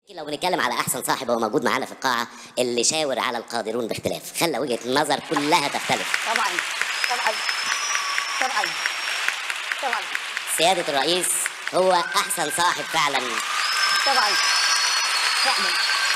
لو بنتكلم على احسن صاحب هو موجود معانا في القاعه اللي شاور على القادرون باختلاف، خلى وجهه النظر كلها تختلف. طبعا طبعا طبعا طبعا سياده الرئيس هو احسن صاحب فعلا. طبعا فعلا.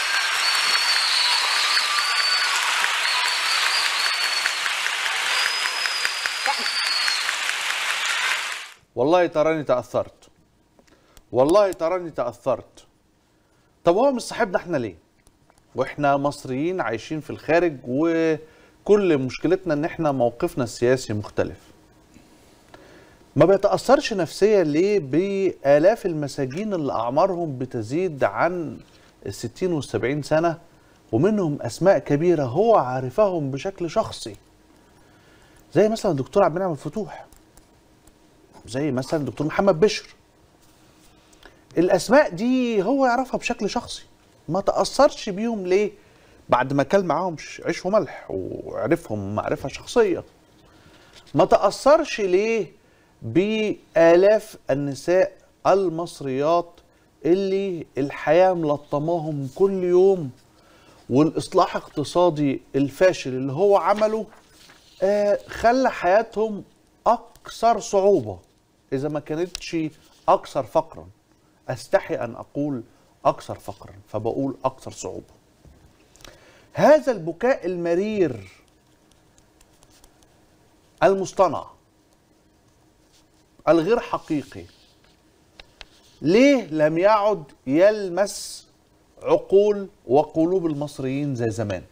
والله تراني تأثرت، والله تراني تأثرت. طب هو مش صاحبنا احنا ليه؟ واحنا مصريين عايشين في الخارج وكل مشكلتنا ان احنا موقفنا السياسي مختلف. ما بيتأثرش نفسيا ليه بآلاف المساجين اللي أعمارهم بتزيد عن 60 و70 سنة ومنهم أسماء كبيرة هو عارفهم بشكل شخصي، زي مثلا الدكتور عبد المنعم الفتوح، زي مثلا الدكتور محمد بشر. الأسماء دي هو يعرفها بشكل شخصي، ما تأثرش بيهم ليه؟ بعد ما كل معاهم عيش وملح وعرفهم معرفة شخصية. ما تأثرش ليه بآلاف النساء المصريات اللي الحياة ملطماهم كل يوم، والإصلاح الاقتصادي الفاشل اللي هو عمله خلى حياتهم أكثر صعوبة إذا ما كانتش أكثر فقرا. أستحي أن أقول أكثر فقرا فبقول أكثر صعوبة. هذا البكاء المرير المصطنع الغير حقيقي ليه لم يعد يلمس عقول وقلوب المصريين زي زمان؟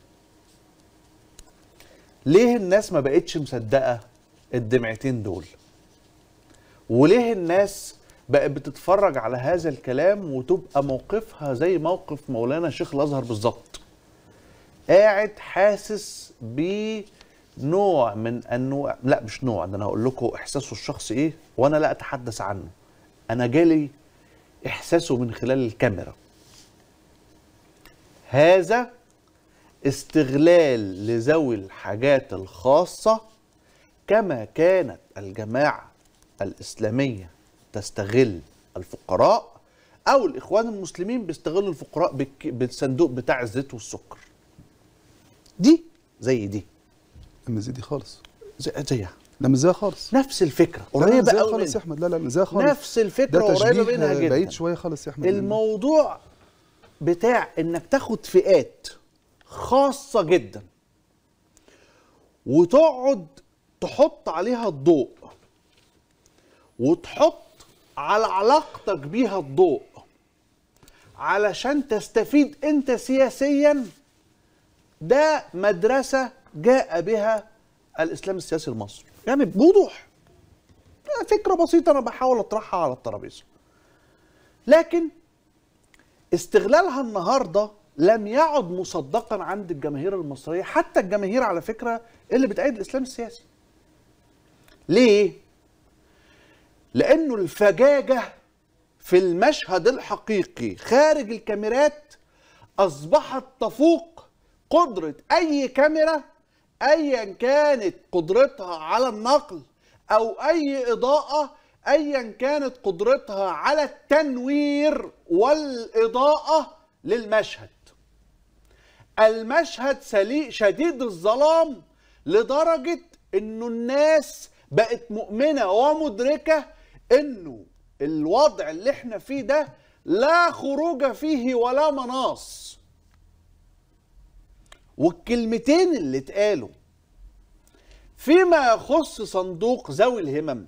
ليه الناس ما بقتش مصدقة الدمعتين دول؟ وليه الناس بقت بتتفرج على هذا الكلام وتبقى موقفها زي موقف مولانا شيخ الازهر بالظبط، قاعد حاسس بنوع من انواع، لا مش نوع، ده انا هقول لكم احساسه الشخصي ايه وانا لا اتحدث عنه، انا جالي احساسه من خلال الكاميرا. هذا استغلال لذوي الحاجات الخاصة كما كانت الجماعة الإسلامية تستغل الفقراء، أو الإخوان المسلمين بيستغلوا الفقراء بالصندوق بتاع الزيت والسكر. دي زي دي، مش زي دي خالص، زيها. لا مش زيها خالص، نفس الفكرة قريبة قوي خالص يا أحمد. لا مش زيها خالص، نفس الفكرة قريبة منها جدا. بعيد شوية خالص يا أحمد. الموضوع بتاع إنك تاخد فئات خاصة جدا وتقعد تحط عليها الضوء وتحط على علاقتك بيها الضوء علشان تستفيد انت سياسيا، ده مدرسة جاء بها الإسلام السياسي المصري. يعني بوضوح فكرة بسيطة أنا بحاول أطرحها على الترابيزة، لكن استغلالها النهاردة لم يعد مصدقا عند الجماهير المصرية، حتى الجماهير على فكرة اللي بتأيد الإسلام السياسي. ليه؟ لأنه الفجاجة في المشهد الحقيقي خارج الكاميرات أصبحت تفوق قدرة أي كاميرا أيا كانت قدرتها على النقل أو أي إضاءة أيا كانت قدرتها على التنوير والإضاءة للمشهد. المشهد شديد الظلام لدرجة إنه الناس بقت مؤمنة ومدركة إنه الوضع اللي احنا فيه ده لا خروج فيه ولا مناص. والكلمتين اللي اتقالوا فيما يخص صندوق ذوي الهمم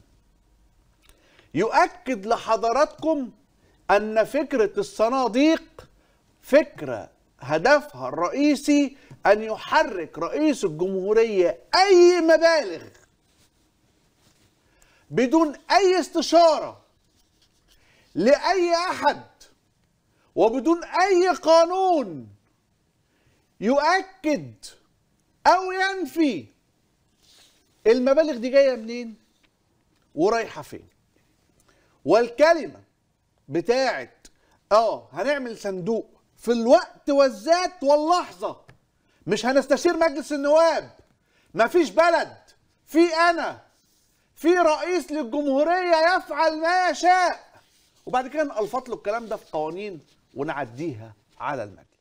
يؤكد لحضراتكم أن فكرة الصناديق فكرة هدفها الرئيسي أن يحرك رئيس الجمهورية أي مبالغ بدون أي استشارة لأي أحد وبدون أي قانون يؤكد أو ينفي المبالغ دي جاية منين ورايحة فين. والكلمة بتاعت هنعمل صندوق في الوقت والذات واللحظة، مش هنستشير مجلس النواب، مفيش بلد، في رئيس للجمهورية يفعل ما يشاء، وبعد كده نلفط له الكلام ده في قوانين ونعديها على المجلس.